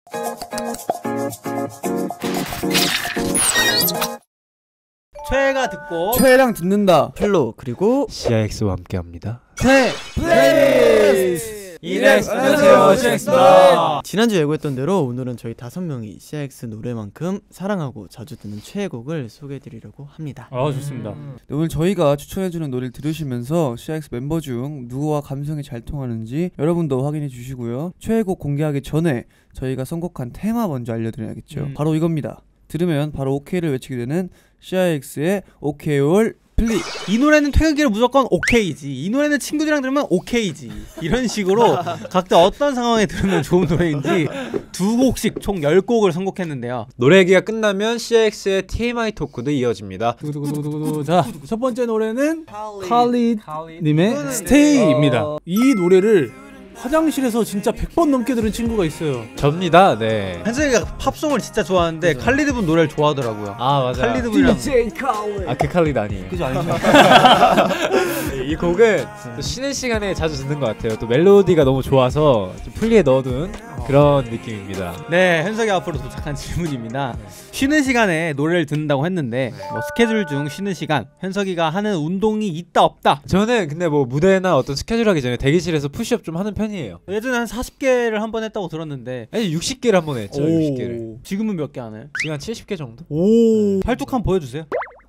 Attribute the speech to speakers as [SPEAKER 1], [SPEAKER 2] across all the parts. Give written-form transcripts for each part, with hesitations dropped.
[SPEAKER 1] 최애가 듣고
[SPEAKER 2] 최애랑 듣는다
[SPEAKER 3] 플로 그리고
[SPEAKER 4] CIX와 함께합니다.
[SPEAKER 2] 최 플레이리스트.
[SPEAKER 1] 안녕하세요, CIX입니다.
[SPEAKER 3] 지난주 예고했던 대로 오늘은 저희 5명이 CIX 노래만큼 사랑하고 자주 듣는 최애곡을 소개해드리려고 합니다.
[SPEAKER 1] 좋습니다.
[SPEAKER 2] 오늘 저희가 추천해주는 노래를 들으시면서 CIX 멤버 중 누구와 감성이 잘 통하는지 여러분도 확인해 주시고요. 최애곡 공개하기 전에 저희가 선곡한 테마 먼저 알려드려야겠죠. 바로 이겁니다. 들으면 바로 OK를 외치게 되는 CIX의 OK 올 플리.
[SPEAKER 1] 이 노래는 퇴근길에 무조건 오케이지, 이 노래는 친구들이랑 들으면 오케이지, 이런 식으로 각자 어떤 상황에 들으면 좋은 노래인지 2곡씩 총 10곡을 선곡했는데요.
[SPEAKER 4] 노래 얘기가 끝나면 CIX의 TMI 토크도 이어집니다.
[SPEAKER 5] 자, 첫 번째 노래는 칼리님의 스테이입니다. 이 노래를 화장실에서 진짜 100번 넘게 들은 친구가 있어요.
[SPEAKER 4] 접니다. 네.
[SPEAKER 1] 한석이가 팝송을 진짜 좋아하는데 칼리드 분 노래를 좋아하더라고요.
[SPEAKER 4] 아 맞아.
[SPEAKER 1] 칼리드 분이랑
[SPEAKER 4] 그 칼리드 아니에요.
[SPEAKER 2] 그죠 아니죠?
[SPEAKER 4] 이 곡은 또 쉬는 시간에 자주 듣는 것 같아요. 또 멜로디가 너무 좋아서 좀 플리에 넣어둔 그런 느낌입니다.
[SPEAKER 1] 네, 현석이 앞으로 도착한 질문입니다. 쉬는 시간에 노래를 듣는다고 했는데 뭐 스케줄 중 쉬는 시간 현석이가 하는 운동이 있다 없다?
[SPEAKER 4] 저는 근데 뭐 무대나 어떤 스케줄 하기 전에 대기실에서 푸시업 좀 하는 편이에요.
[SPEAKER 1] 예전에 한 40개를 한 번 했다고 들었는데
[SPEAKER 4] 아니 60개를 한 번 했죠. 60개를.
[SPEAKER 1] 지금은 몇 개 하나요?
[SPEAKER 4] 지금 한 70개 정도?
[SPEAKER 1] 팔뚝 한번 보여주세요.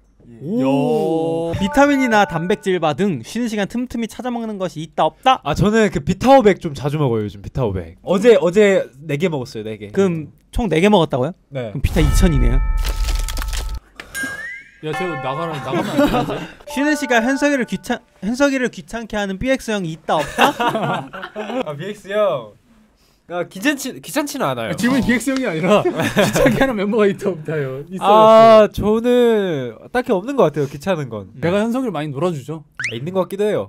[SPEAKER 1] 비타민이나 단백질바 등 쉬는 시간 틈틈이 찾아 먹는 것이 있다 없다?
[SPEAKER 4] 아 저는 그 비타오백 좀 자주 먹어요. 요즘 비타오백. 어제 4개 먹었어요. 4개.
[SPEAKER 1] 그럼 총 4개 먹었다고요?
[SPEAKER 4] 네.
[SPEAKER 1] 그럼 비타 2000이네요.
[SPEAKER 5] 야, 저 나가면 안 되지?
[SPEAKER 1] 쉬는 시간 현석이를 귀찮게 하는 BX 형이 있다 없다?
[SPEAKER 4] 아 BX 형. 아 귀찮지는 않아요.
[SPEAKER 5] 질문이 BX형이 아니라 귀찮게 하는 멤버가 있다 없다요. 있어요.
[SPEAKER 4] 아 저는 딱히 없는 것 같아요. 귀찮은 건.
[SPEAKER 5] 내가 현석이를 많이 놀아주죠.
[SPEAKER 4] 있는 것 같기도 해요.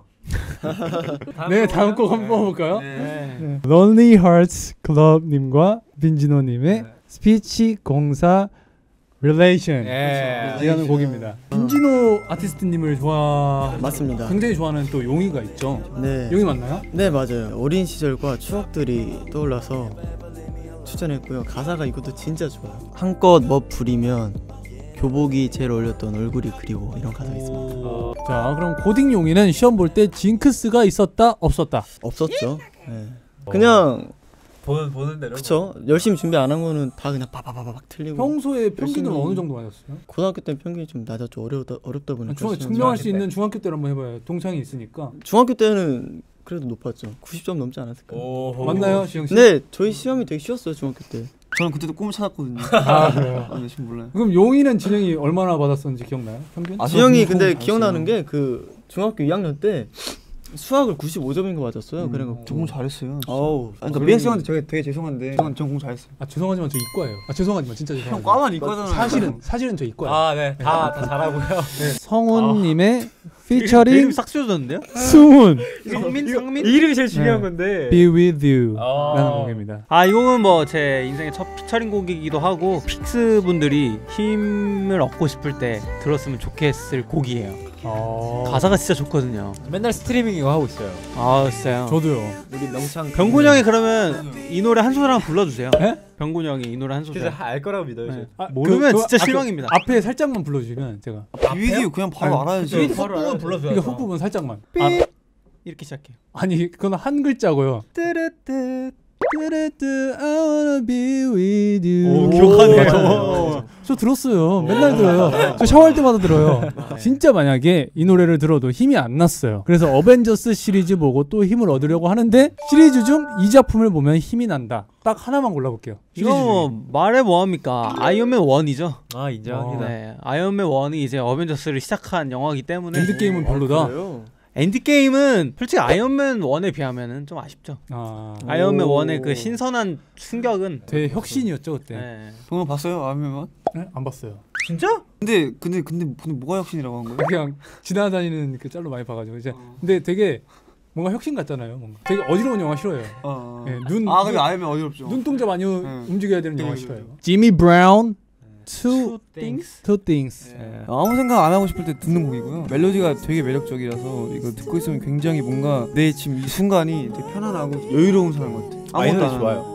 [SPEAKER 5] 네, 다음 곡 한번 뽑아볼까요?
[SPEAKER 1] 네.
[SPEAKER 5] Lonely Hearts Club님과 빈진호님의 스피치 공사 Relation 이라는 곡입니다. 빈진호 아티스트님을
[SPEAKER 3] 맞습니다.
[SPEAKER 5] 굉장히 좋아하는 또 용이가 있죠.
[SPEAKER 3] 네.
[SPEAKER 5] 용이 맞나요?
[SPEAKER 3] 네, 맞아요. 어린 시절과 추억들이 떠올라서 추천했고요. 가사가 이것도 진짜 좋아요. 한껏 멋부리면 교복이 제일 어울렸던 얼굴이 그리워, 이런 가사가 있습니다.
[SPEAKER 5] 자, 그럼 고딩 용이는 시험 볼 때 징크스가 있었다 없었다?
[SPEAKER 3] 없었죠. 네. 그냥
[SPEAKER 4] 보는 대로.
[SPEAKER 3] 그쵸. 열심히 준비 안 한 거는 다 그냥 바바바박 틀리고.
[SPEAKER 5] 평소에 평균은
[SPEAKER 3] 열심히
[SPEAKER 5] 어느 정도 맞았어요?
[SPEAKER 3] 고등학교 때는 평균이 좀 낮았죠. 어렵다 보니까.
[SPEAKER 5] 증명할 수 있는 중학교 때를 한번 해봐요. 동창이 있으니까.
[SPEAKER 3] 중학교 때는 그래도 높았죠. 90점 넘지 않았을까.
[SPEAKER 5] 맞나요, 지영 씨?
[SPEAKER 3] 네, 저희 시험이 되게 쉬웠어요, 중학교 때.
[SPEAKER 2] 저는 그때도 꿈을 찾았거든요.
[SPEAKER 5] 아, 그래요?
[SPEAKER 2] 지금 몰라요.
[SPEAKER 5] 그럼 용이는 진영이 얼마나 받았었는지 기억나요? 평균?
[SPEAKER 3] 지영이 근데 기억나는 게 그 중학교 2학년 때 수학을 95점인 거 맞았어요. 그래갖고
[SPEAKER 2] 저 공 잘했어요.
[SPEAKER 3] 어우.
[SPEAKER 2] 그러니까 BX 형한테 제가 되게 죄송한데 전 공 잘했어요.
[SPEAKER 5] 아, 죄송하지만 저 이과예요. 아, 죄송하지만 진짜 죄송해요.
[SPEAKER 2] 형 과만 이과잖아요.
[SPEAKER 5] 사실은 저 이과예요.
[SPEAKER 4] 아 네. 다 잘하고요.
[SPEAKER 5] 네. 성훈님의
[SPEAKER 1] 이름
[SPEAKER 5] 피처링
[SPEAKER 1] 싹 씌워졌는데요?
[SPEAKER 5] 수훈
[SPEAKER 1] 성민?
[SPEAKER 4] 이름이 제일 중요한
[SPEAKER 5] 네.
[SPEAKER 4] 건데.
[SPEAKER 5] Be With You 라는 곡입니다.
[SPEAKER 1] 이 곡은 뭐 제 인생의 첫 피처링 곡이기도 하고 픽스 분들이 힘을 얻고 싶을 때 들었으면 좋겠을 곡이에요. 가사가 진짜 좋거든요.
[SPEAKER 4] 맨날 스트리밍 이거 하고 있어요.
[SPEAKER 1] 아 진짜요?
[SPEAKER 5] 저도요.
[SPEAKER 3] 우리 명창
[SPEAKER 1] 병곤 형이 그러면 이 노래 한 소절 한번 불러주세요.
[SPEAKER 5] 네?
[SPEAKER 1] 병곤 형이 이 노래 한 소절.
[SPEAKER 4] 진짜 알 거라고 믿어요.
[SPEAKER 1] 네.
[SPEAKER 5] 아,
[SPEAKER 1] 모르면 진짜 실망입니다.
[SPEAKER 5] 앞에 살짝만 불러주시면 제가.
[SPEAKER 2] 비비디오 그냥 바로 알아야지.
[SPEAKER 1] 훅부분 불러줘요.
[SPEAKER 5] 그러니까 훅 부분 살짝만.
[SPEAKER 1] 이렇게 시작해요.
[SPEAKER 5] 아니 그건 한 글자고요. I wanna be with you.
[SPEAKER 1] 오, 기억하네요.
[SPEAKER 5] 저 들었어요. 맨날 들어요. 저 샤워할 때마다 들어요. 진짜 만약에 이 노래를 들어도 힘이 안 났어요. 그래서 어벤져스 시리즈 보고 또 힘을 얻으려고 하는데 시리즈 중 이 작품을 보면 힘이 난다. 딱 하나만 골라볼게요.
[SPEAKER 1] 이거 뭐 말해 뭐합니까? 아이언맨 1이죠.
[SPEAKER 4] 아 인정합니다.
[SPEAKER 1] 네, 아이언맨 1이 이제 어벤져스를 시작한 영화이기 때문에
[SPEAKER 5] 엔드게임은 별로다.
[SPEAKER 1] 엔드게임은 솔직히 아이언맨 1에 비하면은 좀 아쉽죠. 아이언맨 1의 그 신선한 충격은
[SPEAKER 5] 되게 혁신이었죠 그때.
[SPEAKER 1] 네.
[SPEAKER 2] 동영 봤어요? 아니면?
[SPEAKER 5] 네? 안 봤어요.
[SPEAKER 1] 진짜?
[SPEAKER 2] 근데 뭐가 혁신이라고 한 거예요?
[SPEAKER 5] 그냥 지나다니는 그 짤로 많이 봐가지고 이제 근데 되게 뭔가 혁신 같잖아요. 뭔가 되게 어지러운 영화 싫어요. 네,
[SPEAKER 2] 근데 아이면 어지럽죠.
[SPEAKER 5] 눈동자 많이 움직여야 되는 영화 싫어요. 지미 브라운 Two Things.
[SPEAKER 2] 아무 생각 안 하고 싶을 때 듣는 곡이고요. 멜로디가 되게 매력적이라서 이거 듣고 있으면 굉장히 뭔가 내 지금 이 순간이 되게 편안하고 여유로운 사람 같아.
[SPEAKER 4] 이 노래 좋아요.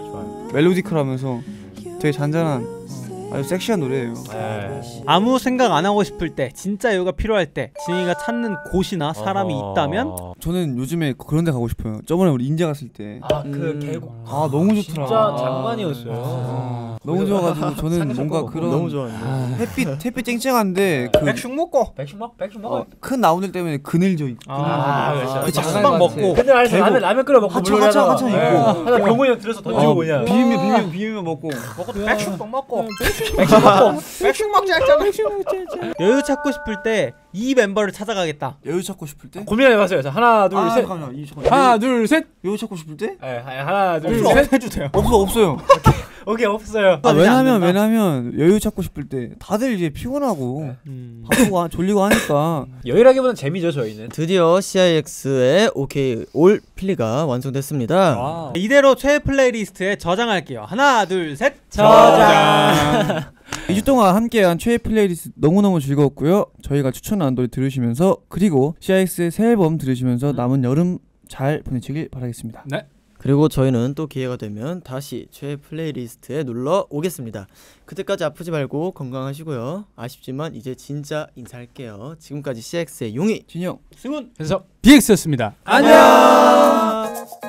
[SPEAKER 2] 멜로디컬하면서 되게 잔잔한 아주 섹시한 노래예요.
[SPEAKER 1] 아무 생각 안 하고 싶을 때, 진짜 여유가 필요할 때 진이가 찾는 곳이나 사람이 있다면
[SPEAKER 2] 저는 요즘에 그런 데 가고 싶어요. 저번에 우리 인제 갔을 때
[SPEAKER 4] 그 계곡
[SPEAKER 2] 너무 좋더라.
[SPEAKER 4] 진짜 장관이었어요.
[SPEAKER 2] 너무 좋아가지고 저는 뭔가 그런
[SPEAKER 3] 너무 좋았네.
[SPEAKER 2] 햇빛 쨍쨍한데 그
[SPEAKER 1] 백숙 먹고
[SPEAKER 4] 백숙 먹어.
[SPEAKER 2] 큰 나무들 때문에 그늘져 있고
[SPEAKER 4] 그렇죠.
[SPEAKER 2] 그 장난
[SPEAKER 1] 수박
[SPEAKER 2] 같아.
[SPEAKER 1] 먹고
[SPEAKER 4] 근데 알았어. 라면 끓여 먹고
[SPEAKER 2] 한참
[SPEAKER 4] 물놀이하다가.
[SPEAKER 2] 있고.
[SPEAKER 4] 하나 병원이 형 들어서 던지고 그냥.
[SPEAKER 2] 비빔면 먹고
[SPEAKER 1] 백숙 먹고 백숙 먹자 했잖아. 여유 찾고 싶을 때 이 멤버를 찾아가겠다.
[SPEAKER 2] 여유 찾고 싶을 때?
[SPEAKER 4] 고민해봤어요. 자, 하나 둘 셋.
[SPEAKER 2] 잠깐만.
[SPEAKER 5] 하나 둘 셋.
[SPEAKER 2] 여유 찾고 싶을 때?
[SPEAKER 4] 네, 하나 둘
[SPEAKER 1] 없어,
[SPEAKER 4] 셋.
[SPEAKER 1] 해주세요.
[SPEAKER 2] 없어요.
[SPEAKER 4] 오케이 없어요.
[SPEAKER 2] 왜냐면 여유 찾고 싶을 때 다들 이제 피곤하고 바쁘고 졸리고 하니까
[SPEAKER 4] 여유라기보다는 재미죠 저희는.
[SPEAKER 3] 드디어 CIX의 OK 올 필리가 완성됐습니다.
[SPEAKER 1] 이대로 최애 플레이리스트에 저장할게요. 하나 둘 셋.
[SPEAKER 4] 저장.
[SPEAKER 2] 2주 동안 함께한 최애 플레이리스트 너무너무 즐거웠고요. 저희가 추천한 노래 들으시면서 그리고 CIX의 새 앨범 들으시면서 남은 여름 잘 보내시길 바라겠습니다.
[SPEAKER 5] 네.
[SPEAKER 3] 그리고 저희는 또 기회가 되면 다시 최애 플레이리스트에 놀러 오겠습니다. 그때까지 아프지 말고 건강하시고요. 아쉽지만 이제 진짜 인사할게요. 지금까지 CX의 용희,
[SPEAKER 2] 진영,
[SPEAKER 1] 승훈,
[SPEAKER 5] 그래서 DX였습니다.
[SPEAKER 3] 안녕.